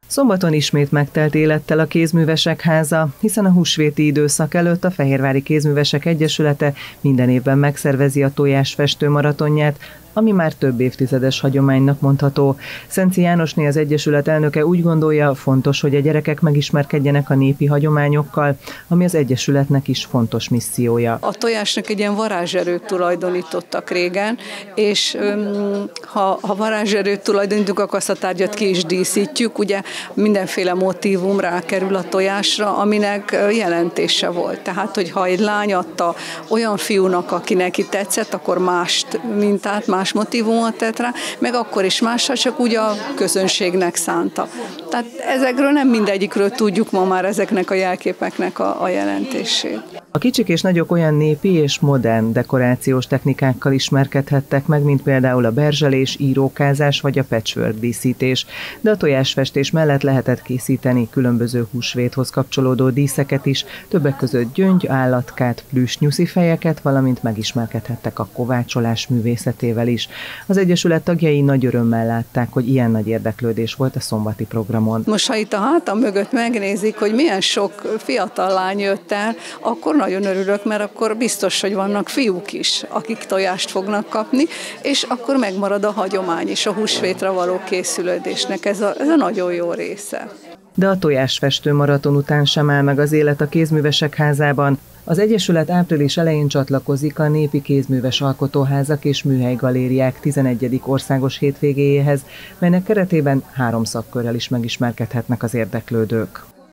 Szombaton ismét megtelt élettel a Kézművesek Háza, hiszen a húsvéti időszak előtt a Fehérvári Kézművesek Egyesülete minden évben megszervezi a tojásfestő maratonját, ami már több évtizedes hagyománynak mondható. Szenci Jánosné, az Egyesület elnöke úgy gondolja, fontos, hogy a gyerekek megismerkedjenek a népi hagyományokkal, ami az Egyesületnek is fontos missziója. A tojásnak egy ilyen varázserőt tulajdonítottak régen, és ha varázserőt tulajdonítunk, akkor azt a tárgyat ki is díszítjük, ugye mindenféle motívum rákerül a tojásra, aminek jelentése volt. Tehát, hogyha egy lány adta olyan fiúnak, aki neki tetszett, akkor mást mintát, más motívumot tett rá, meg akkor is másra, csak úgy a közönségnek szánta. Tehát ezekről nem mindegyikről tudjuk ma már ezeknek a jelképeknek a jelentését. A kicsik és nagyok olyan népi és modern dekorációs technikákkal ismerkedhettek meg, mint például a berzselés, írókázás vagy a patchwork díszítés, de a tojásfestés mellett lehetett készíteni különböző húsvéthoz kapcsolódó díszeket is, többek között gyöngy, állatkát, plüss nyuszifejeket, valamint megismerkedhettek a kovácsolás művészetével is. Az Egyesület tagjai nagy örömmel látták, hogy ilyen nagy érdeklődés volt a szombati programon. Most, ha itt a hátam mögött megnézik, hogy milyen sok fiatal lány jött el, akkor nagyon örülök, mert akkor biztos, hogy vannak fiúk is, akik tojást fognak kapni, és akkor megmarad a hagyomány is a húsvétra való készülődésnek. Ez a nagyon jó része. De a tojásfestő maraton után sem áll meg az élet a Kézművesek Házában. Az Egyesület április elején csatlakozik a Népi Kézműves Alkotóházak és Műhelygalériák 11. országos hétvégéjéhez, melynek keretében 3 szakkörrel is megismerkedhetnek az érdeklődők.